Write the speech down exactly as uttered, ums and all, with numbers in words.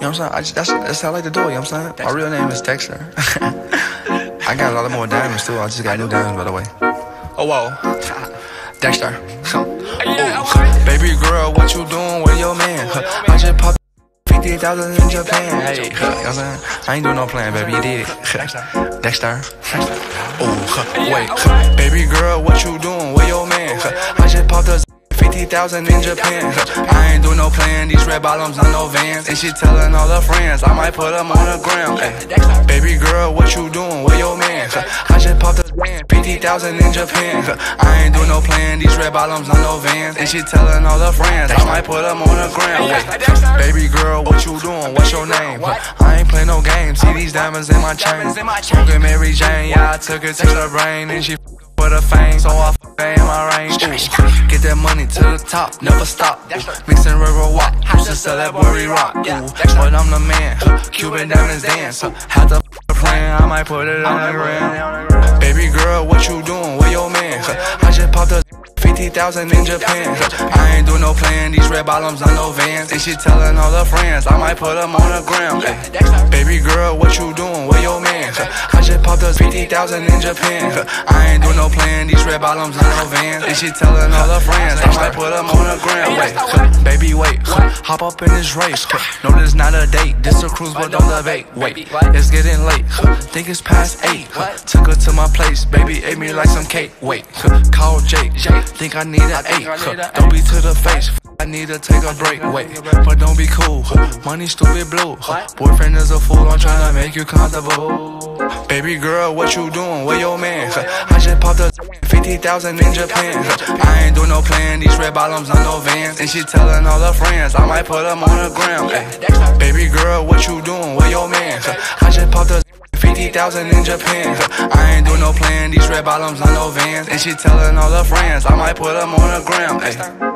know what I'm saying? I just, that's, that's how I like to do it, you know what I'm saying? My real name is Dexter. I got a lot of more diamonds too. I just got new diamonds, by the way. Oh, whoa. Dexter. Ooh. Baby girl, what you doing with your man? I just popped fifty thousand in Japan. Hey, you know what I'm saying? I ain't doing no plan, baby. You did it. Dexter. Ooh, wait. Baby girl, what you doing with your man? I just popped a fifty thousand in Japan. I ain't do no plan, these red bottoms on no Vans. And she telling all her friends, I might put them on the ground. Ay. Baby girl, what you doing with your man? I just popped a fifty thousand in Japan. I ain't do no plan, these red bottoms on no Vans. And she telling all her friends, I might put them on the ground. Ay. Baby girl, what you doing? What's your name? I ain't play no games, see these diamonds in my chain. Smoking Mary Jane, yeah, I took it to the brain. And she for the fame, so I f*** in my range. Ooh. Get that money to the top, never stop. Ooh. Mixing river walk, used to sell that worry rock. Ooh. But I'm the man, Cuban diamonds dance. Had to f*** a plan, I might put it on the ground. Baby girl, what you doing with your man? I just popped a fifty thousand in Japan. I ain't do no plan, these red bottoms on no Vans. And she telling all her friends, I might put them on the ground. Ay. Baby girl, what you doing with your man? I just popped a fifty thousand in Japan. I ain't do no plan, these red bottoms on no Vans. And she telling all her friends, I might put them on the ground. Wait, baby, wait, hop up in this race. No, this not a date, this a cruise, but don't debate. Wait, it's getting late, think it's past eight. Took her to my place, baby, ate me like some cake. Wait, call Jake, think I need an eight. Don't be to the face, I need to take a break. Wait, but don't be cool, money stupid blue. Boyfriend is a fool, I'm trying to make you comfortable. Baby girl, what you doing with your man? I just popped a fifty thousand in Japan. I ain't do no plan, these red bottoms on no Vans. And she telling all her friends, I might put them on the ground. Ay. Baby girl, what you doing with your man? I just popped a fifty thousand in Japan. I ain't do no plan, these red bottoms on no Vans. And she telling all her friends, I might put them on the ground. Ay.